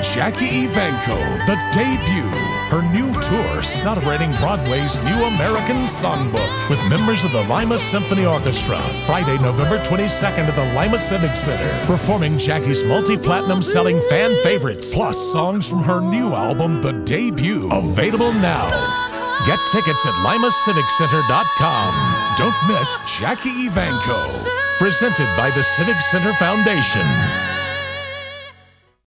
Jackie Evancho, the debut. Her new tour celebrating Broadway's New American Songbook with members of the Lima Symphony Orchestra. Friday, November 22nd at the Lima Civic Center. Performing Jackie's multi-platinum selling fan favorites, plus songs from her new album, The Debut. Available now. Get tickets at limaciviccenter.com. Don't miss Jackie Evancho. Presented by the Civic Center Foundation.